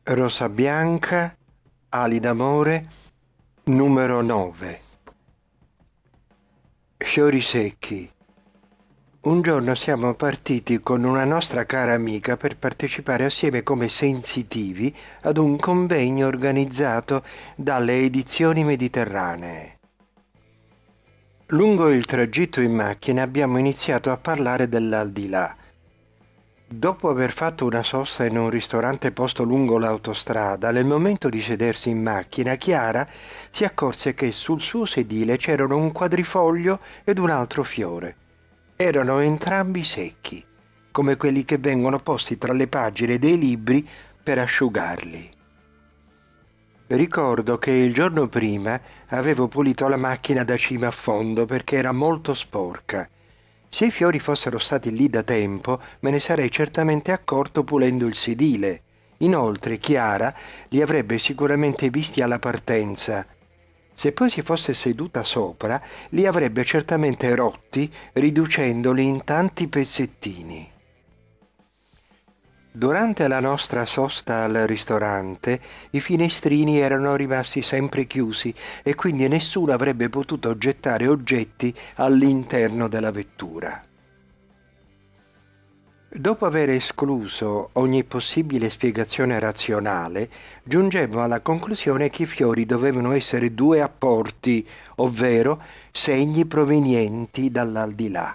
Rosa bianca, ali d'amore, numero 9. Fiori secchi. Un giorno siamo partiti con una nostra cara amica per partecipare assieme come sensitivi ad un convegno organizzato dalle Edizioni Mediterranee. Lungo il tragitto in macchina abbiamo iniziato a parlare dell'aldilà. Dopo aver fatto una sosta in un ristorante posto lungo l'autostrada, nel momento di sedersi in macchina, Chiara si accorse che sul suo sedile c'erano un quadrifoglio ed un altro fiore. Erano entrambi secchi, come quelli che vengono posti tra le pagine dei libri per asciugarli. Ricordo che il giorno prima avevo pulito la macchina da cima a fondo perché era molto sporca. Se i fiori fossero stati lì da tempo, me ne sarei certamente accorto pulendo il sedile. Inoltre, Chiara li avrebbe sicuramente visti alla partenza. Se poi si fosse seduta sopra, li avrebbe certamente rotti, riducendoli in tanti pezzettini. Durante la nostra sosta al ristorante, i finestrini erano rimasti sempre chiusi e quindi nessuno avrebbe potuto gettare oggetti all'interno della vettura. Dopo aver escluso ogni possibile spiegazione razionale, giungemmo alla conclusione che i fiori dovevano essere due apporti, ovvero segni provenienti dall'aldilà.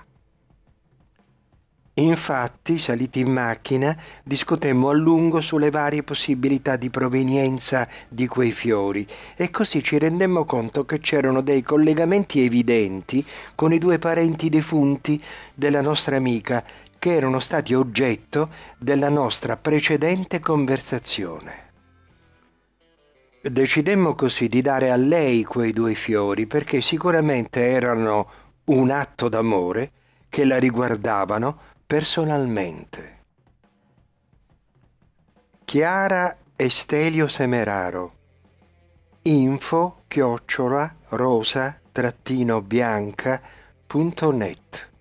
Infatti, saliti in macchina, discutemmo a lungo sulle varie possibilità di provenienza di quei fiori e così ci rendemmo conto che c'erano dei collegamenti evidenti con i due parenti defunti della nostra amica che erano stati oggetto della nostra precedente conversazione. Decidemmo così di dare a lei quei due fiori perché sicuramente erano un atto d'amore che la riguardavano personalmente. Chiara Estelio Semeraro. info@rosa-bianca.net